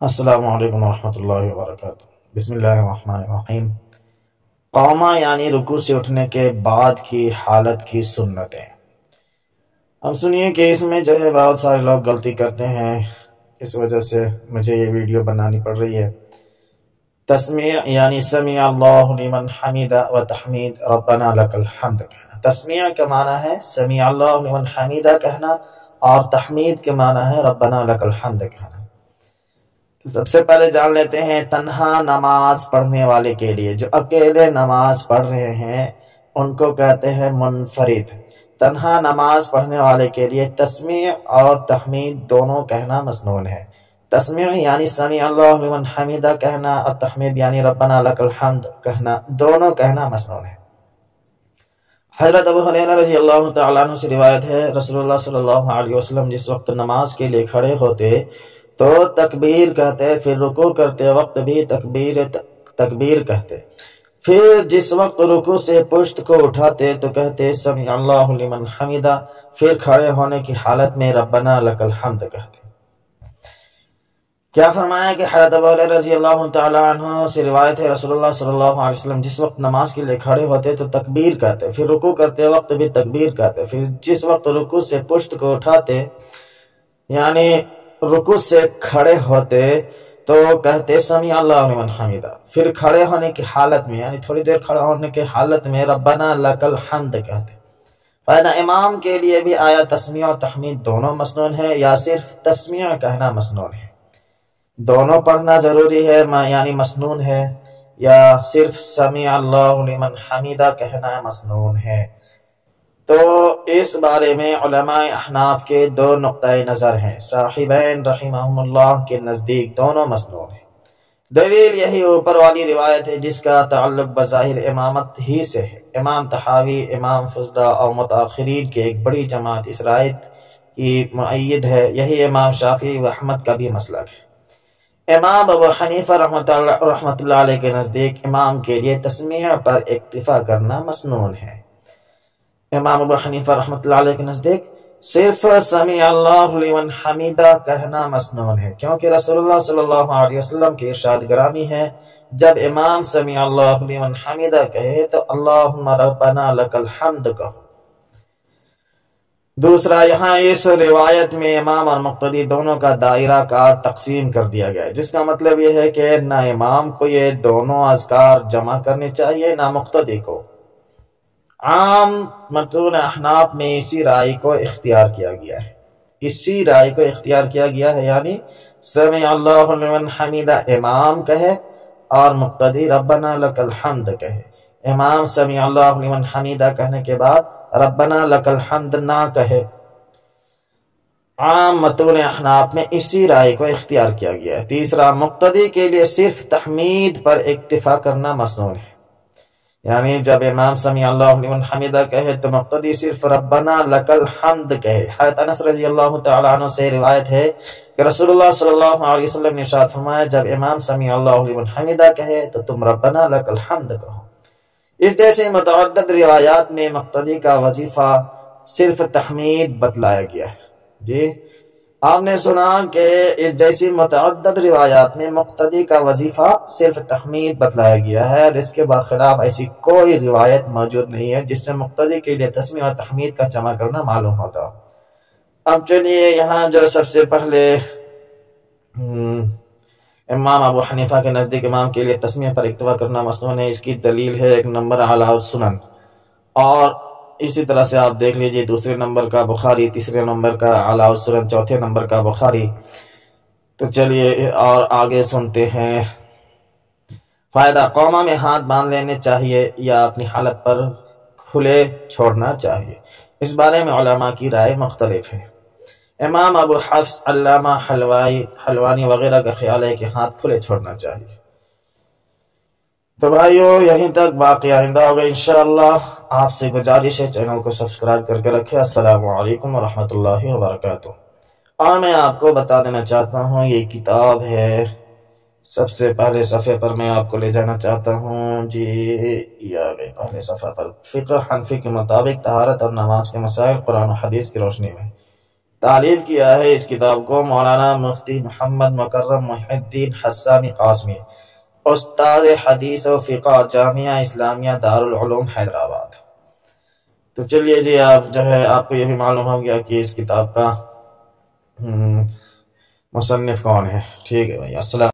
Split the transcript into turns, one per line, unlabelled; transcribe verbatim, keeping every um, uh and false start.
السلام علیکم ورحمۃ اللہ وبرکاتہ۔ بسم اللہ الرحمن الرحیم۔ قوما یعنی رکوع سے اٹھنے کے بعد کی حالت کی سنتیں۔ اب سنیے کہ اس میں جو ہے بہت سارے لوگ غلطی کرتے ہیں، اس وجہ سے مجھے یہ ویڈیو بنانی پڑ رہی ہے۔ تسمیع یعنی سمیع اللہ لمن حمیدہ و تحمید ربنا لک الحمد کہنا۔ تسمیع کا معنی ہے سمیع اللہ لمن حمیدہ کہنا، اور تحمید کے معنی ہے ربنا لک الحمد کہنا۔ سب سے پہلے جان لیتے ہیں تنہا نماز پڑھنے والے کے لیے، جو اکیلے نماز پڑھ رہے ہیں ان کو کہتے ہیں منفرد۔ تنہا نماز پڑھنے والے کے لیے تسمیع اور تحمید دونوں کہنا مسنون ہے۔ تسمیع یعنی سمیع اللہ لمن حمیدہ کہنا، اور تحمید یعنی ربنا لک الحمد کہنا، دونوں کہنا مسنون ہے۔ حضرت ابو ہریرہ رضی اللہ تعالیٰ عنہ سے روایت ہے، رسول اللہ صلی اللہ علیہ وسلم جس وقت نماز کے لیے کھڑے ہوتے تو تکبیر کہتے، پھر رکوع کرتے وقت بھی تکبیر تکبیر کہتے، پھر جس وقت رکوع سے پشت کو اٹھاتے تو کہتے سمیع اللہ لمن حمیدہ، پھر کھڑے ہونے کی حالت میں ربنا لک الحمد کہتے۔ کیا فرمایا کہ حضرت ابو ہریرہ رضی اللہ تعالیٰ عنہ سے روایت ہے، رسول اللہ صلی اللہ علیہ وسلم جس وقت نماز کے لیے کھڑے ہوتے تو تکبیر کہتے، پھر رکوع کرتے وقت بھی تکبیر کہتے، پھر جس وقت رکوع سے پشت کو اٹھاتے یعنی رکوع سے کھڑے ہوتے تو کہتے سمیع اللہ لمن حمیدہ، پھر کھڑے ہونے کی حالت میں یعنی تھوڑی دیر کھڑے ہونے کی حالت میں ربنا لک الحمد کہتے۔ فائدہ امام کے لیے بھی آیا تسمیع و تحمید دونوں مسنون ہے یا صرف تسمیع کہنا مسنون ہے؟ دونوں پڑھنا ضروری ہے یعنی مسنون ہے، یا صرف سمیع اللہ لمن حمیدہ کہنا مسنون ہے؟ تو اس بارے میں علماء احناف کے دو نقطۂ نظر ہیں، صاحبین رحمہم اللہ کے نزدیک دونوں مسنون ہیں۔ دلیل یہی اوپر والی روایت ہے جس کا تعلق بظاہر امامت ہی سے ہے۔ امام طحاوی، امام فضلہ اور متاخرین کے ایک بڑی جماعت اس رائے کی مؤید ہے، یہی امام شافعی و احمد کا بھی مسلک ہے۔ امام ابو حنیفہ رحمۃ اللہ علیہ کے نزدیک امام کے لیے تسمیع پر اکتفا کرنا مسنون ہے۔ امام ابو حنیفہ رحمۃ اللہ علیہ کے نزدیک صرف سمیع اللہ لمن حمیدہ کہنا مسنون ہے، کیونکہ رسول اللہ صلی اللہ علیہ وسلم کی ارشاد گرامی ہے جب امام سمیع اللہ لمن حمیدہ کہے تو اللہم ربنا لک الحمد کہو۔ دوسرا، یہاں اس روایت میں امام اور مقتدی دونوں کا دائرہ کار تقسیم کر دیا گیا ہے، جس کا مطلب یہ ہے کہ نہ امام کو یہ دونوں اذکار جمع کرنے چاہیے نہ مقتدی کو۔ عام متون احناف میں اسی رائے کو اختیار کیا گیا ہے اسی رائے کو اختیار کیا گیا ہے یعنی سمیع اللہ لمن حمیدہ امام کہے اور مقتدی ربنا لک الحمد کہے، امام سمیع اللہ لمن حمیدہ کہنے کے بعد ربنا لک الحمد نہ کہے۔ عام متون احناف میں اسی رائے کو اختیار کیا گیا ہے۔ تیسرا، مقتدی کے لیے صرف تحمید پر اکتفا کرنا مسنون ہے، یعنی جب امام سمیع اللہ لمن حمیدہ کہے تو مقتدی صرف ربنا لک الحمد کہے۔ حضرت انس رضی اللہ تعالیٰ عنہ سے روایت ہے کہ رسول اللہ صلی اللہ علیہ وسلم نے ارشاد فرمایا جب امام سمیع اللہ لمن حمیدہ کہے تو تم ربنا لک الحمد کہو۔ اس جیسے متعدد روایات میں مقتدی کا وظیفہ صرف تحمید بتلایا گیا ہے۔ جی آپ نے سنا کہ اس جیسی متعدد روایات میں مقتدی کا وظیفہ صرف تحمید بتلایا گیا ہے، اور اس کے برخلاف ایسی کوئی روایت موجود نہیں ہے جس سے مقتدی کے لیے تسمیع اور تحمید کا جمع کرنا معلوم ہوتا۔ اب چلیے یہاں جو سب سے پہلے امام ابو حنیفہ کے نزدیک امام کے لیے تسمیع پر اکتفا کرنا مسنون ہے، اس کی دلیل ہے ایک نمبر اعلیٰ السنن، اور اسی طرح سے آپ دیکھ لیجئے دوسرے نمبر کا بخاری، تیسرے نمبر کا اعلیٰ السنن، چوتھے نمبر کا بخاری۔ تو چلیے اور آگے سنتے ہیں۔ فائدہ، قوما میں ہاتھ باندھ لینے چاہیے یا اپنی حالت پر کھلے چھوڑنا چاہیے؟ اس بارے میں علماء کی رائے مختلف ہے۔ امام ابو حفص، علامہ حلوانی وغیرہ کا خیال ہے کہ ہاتھ کھلے چھوڑنا چاہیے۔ تو بھائیو یہیں تک، باقی آئندہ ہوگا انشاءاللہ۔ آپ سے گزارش ہے چینل کو سبسکرائب کر کے رکھیں۔ السلام علیکم ورحمۃ اللہ وبرکاتہ۔ اور میں آپ کو بتا دینا چاہتا ہوں یہ کتاب ہے، سب سے پہلے صفحے پر میں آپ کو لے جانا چاہتا ہوں۔ جی یہ آگے پہلے صفحہ پر، فقہ حنفی کے مطابق طہارت اور نماز کے مسائل قرآن و حدیث کی روشنی میں، तालीफ किया है इस किताब को मौलाना मुफ्ती मोहम्मद मुकर्रम मुहिद्दीन हस्सानी कासमी, उस्ताद हदीस और फ़िक़ह जामिया इस्लामिया दारुल उलूम हैदराबाद। तो चलिए जी, आप जो है आपको ये भी मालूम हो गया कि इस किताब का मुसन्निफ कौन है। ठीक है भाई, अस्सलाम।